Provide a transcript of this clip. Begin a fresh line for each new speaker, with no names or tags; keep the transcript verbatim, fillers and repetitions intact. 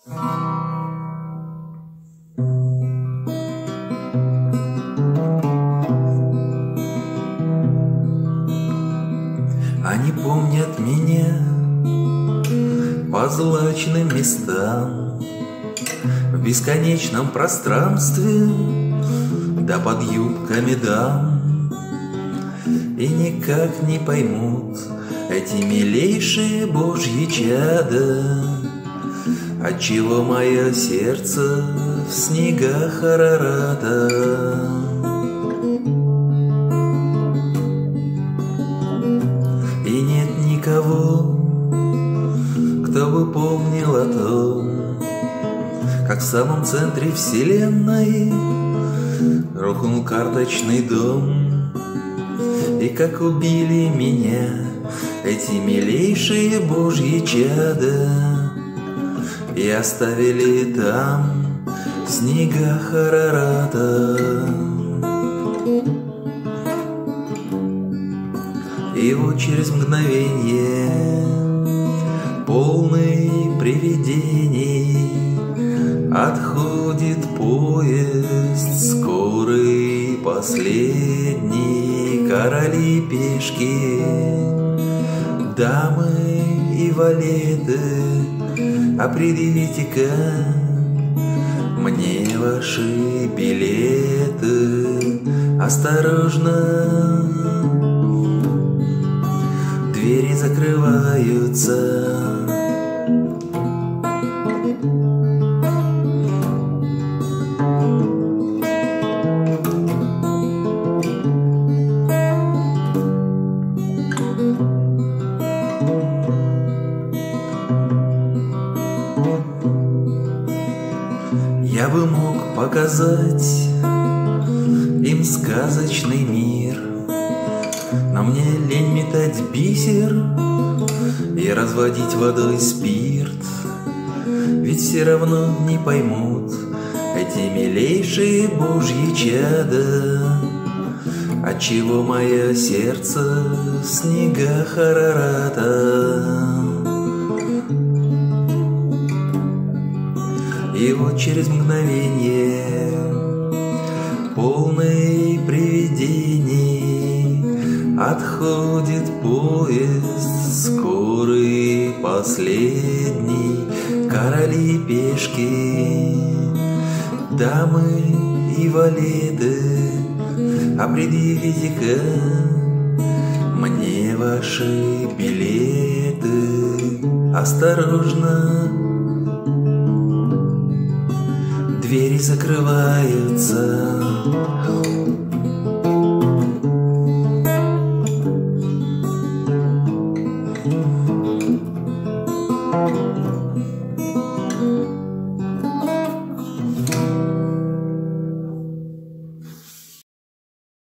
Они помнят меня по злачным местам в бесконечном пространстве, да под юбками дам, и никак не поймут эти милейшие Божьи чада, отчего мое сердце в снегах Арарата. И нет никого, кто бы помнил о том, как в самом центре вселенной рухнул карточный дом, и как убили меня эти милейшие Божьи чада и оставили там в снегах Арарата. И вот через мгновенье, полный привидений, отходит поезд скорый, последний. Короли пешки, дамы и валеты, а предъявите-ка мне ваши билеты. Осторожно, двери закрываются. Я бы мог показать им сказочный мир, но мне лень метать бисер и разводить водой спирт. Ведь все равно не поймут эти милейшие Божьи чада, отчего мое сердце в снегах Арарата. И вот через мгновенье, полный привидений, отходит поезд скорый, последний. Короли пешки, дамы и валеты, а предъявите-ка мне ваши билеты. Осторожно, двери закрываются.